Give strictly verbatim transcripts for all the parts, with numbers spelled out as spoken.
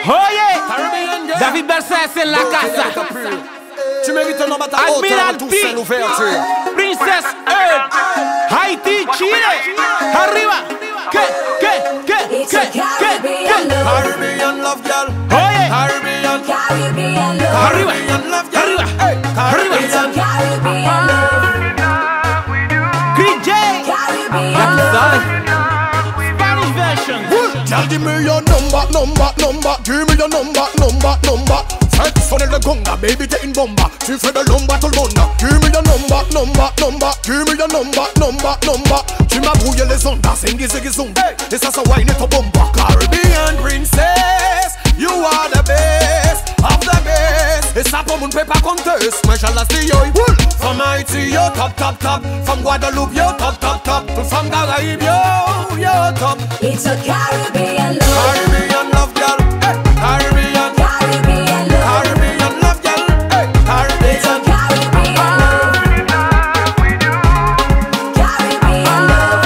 Oye, David Versailles en la casa. Admiral Princess Earth, Haití, Chile. Arriba. ¿Qué? ¿Qué? ¿Qué? ¿Qué? ¿Qué? ¿Qué? Caribbean love, girl. Oye. Caribbean. Caribbean love. Arriba. Love, girl. Arriba. Arriba. Caribbean love. Chris J. Caribbean love. Spanish version. Girl, give me your number, number, number. Give me your number, number, number. Sex for the conga, baby getting bomba. Si fue de lomba todo el mundo. Give me your number, number, number. Give me your number, number, number. Tu m'as brouillé les ondes, zingi zingi zong. Et ça ça wine to bomba. Caribbean princess, you are the best of the best. Et ça pour mon paper contest. Moi j'allais dire yo. From Haiti yo top top top. From Guadeloupe yo top top top. From Caraïbes yo yo top. It's a Caribbean love. Caribbean love, girl. Caribbean. Caribbean love. Caribbean love, girl. It's a Caribbean. Caribbean love. Caribbean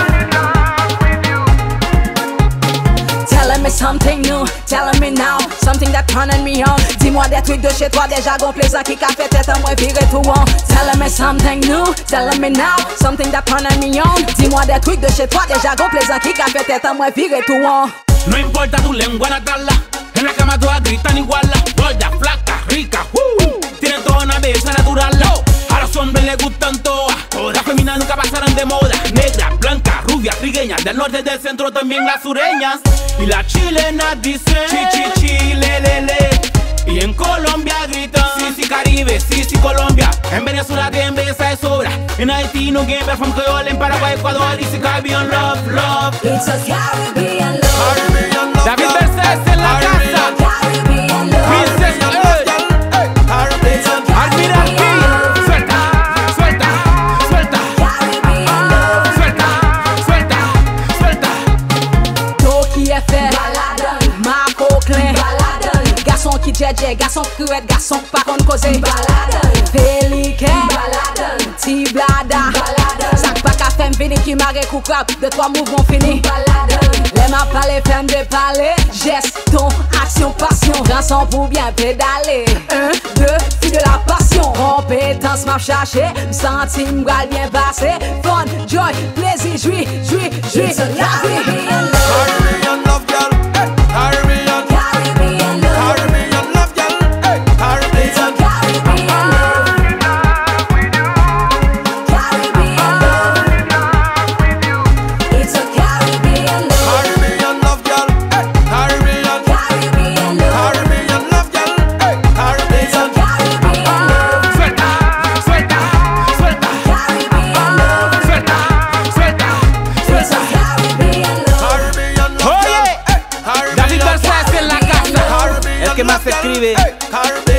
love. Telling me something new, telling me now something that turning me on. Dis-moi des trucs de chez toi, déjà gon plaisant qui qu'a fait tête à moi virer tout on. Telling me something new, telling me now something that turning me on. Dis-moi des trucs de chez toi, déjà gon plaisant qui qu'a fait tête à moi virer tout on. No importa tu lengua natal, en la cama todas gritan igual. Gorda, flaca, rica, uh, tienen toda una belleza natural. A los hombres les gustan todas, todas feminas nunca pasarán de moda. Negra, blanca, rubia, trigueña, del norte y del centro también las sureñas. Y las chilenas dicen chi chi chi, le le le. Y en Colombia gritan sí sí Caribe, sí sí Colombia. En Venezuela tienen belleza de sobra. En Haití no game from Creole, en Paraguay, Ecuador dice Caribbean love, love. It's a Caribbean love. Caribbean love, David girl. Versailles en la casa. Caribbean love. Princess Earth, Admiral P. Suelta, suelta, suelta, Caribbean love. suelta, suelta, suelta. Toki F F, Marco Klein, garçon qui djedje, garçon cruet, garçon qui pas contre causer, Péliquin, Tiblada, sac pas qu'à faire venir qui marre coucap, de trois mouvements finis, les mains parler, femme de parler, gestion, action, passion, rançon pour bien pédaler, un, deux, fille de la passion, compétence m'a cherché, sentime m'gal bien passé, fun, joy, plaisir, joui, joui, joui, Caribbean love. Caribbean love, girl. Caribbean. Caribbean love. Caribbean love, girl. It's a Caribbean. Caribbean love. Caribbean love. It's a Caribbean love. Caribbean love, girl. Caribbean. Caribbean love. Caribbean love, girl. It's a Caribbean. Caribbean love. Suelta, suelta, suelta, Caribbean love. suelta, suelta, It's a suelta. Caribbean love. Caribbean love, Oye, girl. David Versailles en la casa. Caribbean El que más love, girl. escribe. Caribbean.